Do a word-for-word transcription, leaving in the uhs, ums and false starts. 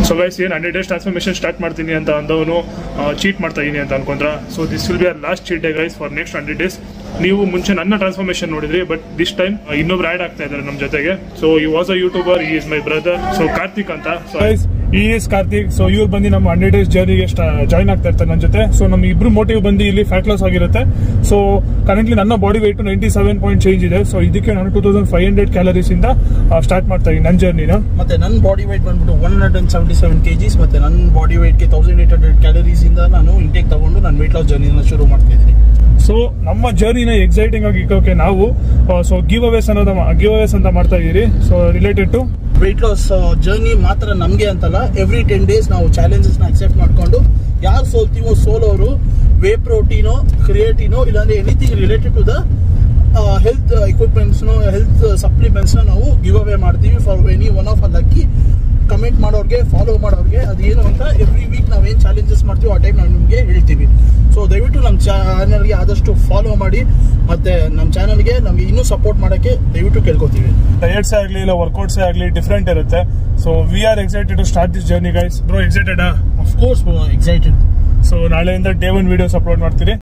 So guys ಏನು hundred days transformation start ಮಾಡ್ತೀನಿ ಅಂತ ಅಂದವನು ಚೀಟ್ ಮಾಡ್ತಾ ಇದೀನಿ ಅಂತ ಅನ್ಕೊಂಡ್ರ. So this will be our last cheat day guys for next hundred days. ನೀವು ಮುಂಚೆ ನನ್ನ ಟ್ರಾನ್ಸ್ಫಾರ್ಮೇಷನ್ ನೋಡಿದ್ರಿ, ಬಟ್ ದಿಸ್ ಟೈಮ್ ಇನ್ನೊಬ್ರು ಆ್ಯಡ್ ಆಗ್ತಾ ಇದ್ದಾರೆ ನಮ್ಮ ಜೊತೆಗೆ. ಸೊ ಈ ವಾಸ್ ಅ ಯೂಟ್ಯೂಬರ್, ಈ is my brother, so Karthik ಅಂತ. ಸೊ ಗೈಸ್ ಈ ಇಸ್ ಕಾರ್ತಿಕ್. ಸೊ ಇವ್ರು ಬಂದು ನಮ್ಮ ಹಂಡ್ರೆಡ್ ಡೇಸ್ ಜರ್ನಿಗೆ ಜಾಯ್ನ್ ಆಗ್ತಾ ಇರ್ತಾರೆ ನನ್ನ ಜೊತೆ. ಸೊ ನಮ್ಮ ಇಬ್ರು ಮೋಟಿವ್ ಬಂದು ಇಲ್ಲಿ ಫ್ಯಾಟ್ ಲಾಸ್ ಆಗಿರುತ್ತೆ. ಸೊ ಕರೆಂಟ್ಲಿ ನನ್ನ body weight ninety seven point change ಇದೆ. ಸೊ ಇದಕ್ಕೆ ನಾನು two thousand five hundred calories ಇಂದ ಸ್ಟಾರ್ಟ್ ಮಾಡ್ತಾ ಇದ್ದೀನಿ ನನ್ನ ಜರ್ನಿನ. ಮತ್ತೆ ನನ್ನ ಬಾಡಿ weight ಬಂದ್ಬಿಟ್ಟು one hundred and seventy seven kgs. ಮತ್ತೆ ನನ್ನ ಬಾಡಿ ವೇಟ್ಗೆ ತೌಸಂಡ್ ಏಟ್ ಹಂಡ್ರೆಡ್ ಕ್ಯಾಲರೀಸ್ ಇಂದ ನಾನು ಇಂಟೇಕ್ ತಗೊಂಡು ನನ್ನ weight loss ಜರ್ನಿನ ಶುರು ಮಾಡ್ತಾ ಇದ್ದೀನಿ. ಸೊ ನಮ್ಮ ಜರ್ನಿನ ಎಕ್ಸೈಟಿಂಗ್ ಆಗಿ ಇಕ್ಕೋಕೆ ನಾವು ಸೊ ಗಿವ್ ಅವೇಸ್ ಅನ್ನೋದ ಗಿವ್ ಅವೇಸ್ ಅಂತ ಮಾಡ್ತಾ ಇದೀರಿ. So related to weight loss journey ಮಾತ್ರ ನಮಗೆ ಅಂತಲ್ಲ, ಎವ್ರಿ ಟೆನ್ ಡೇಸ್ ನಾವು ಚಾಲೆಂಜಸ್ ನ ಅಕ್ಸೆಪ್ಟ್ ಮಾಡ್ಕೊಂಡು ಯಾರು ಸೋಲ್ತೀವೋ ಸೋಲೋರು ವೇ ಪ್ರೋಟೀನೋ ಕ್ರಿಯೇಟಿನೋ ಇಲ್ಲಾಂದ್ರೆ anything related to the health equipments health supplements ನಾವು ಗಿವ್ ಅವೇ ಮಾಡ್ತೀವಿ for any one of a lucky comment ಮಾಡೋರಿಗೆ ಫಾಲೋ ಮಾಡೋರಿಗೆ. ಅದೇನು ಅಂತ ಎವ್ರಿ ವೀಕ್ ನಾವೇನು ಚಾಲೆಂಜಸ್ ಮಾಡ್ತೀವಿ ಆ ಟೈಮ್ ನಾವು ನಿಮಗೆ ಹೇಳ್ತೀವಿ. ಸೊ ದಯವಿಟ್ಟು ನಮ್ಮ ಚಾನಲ್ಗೆ ಆದಷ್ಟು ಫಾಲೋ ಮಾಡಿ, ಮತ್ತೆ ನಮ್ಮ ಚಾನಲ್ಗೆ ನಮಗೆ ಇನ್ನೂ ಸಪೋರ್ಟ್ ಮಾಡೋಕ್ಕೆ ದಯವಿಟ್ಟು ಕೇಳ್ಕೊತೀವಿ. ಡಯಟ್ಸ್ ಆಗಲಿ ಇಲ್ಲ ವರ್ಕೌಟ್ಸ್ ಆಗಲಿ ಡಿಫ್ರೆಂಟ್ ಇರುತ್ತೆ. So we are excited to start this journey guys. Bro excited? Of course bro excited. So ನಾಳೆಯಿಂದ ಡೇ ಒನ್ ವಿಡಿಯೋಸ್ ಅಪ್ಲೋಡ್ ಮಾಡ್ತೀರಿ.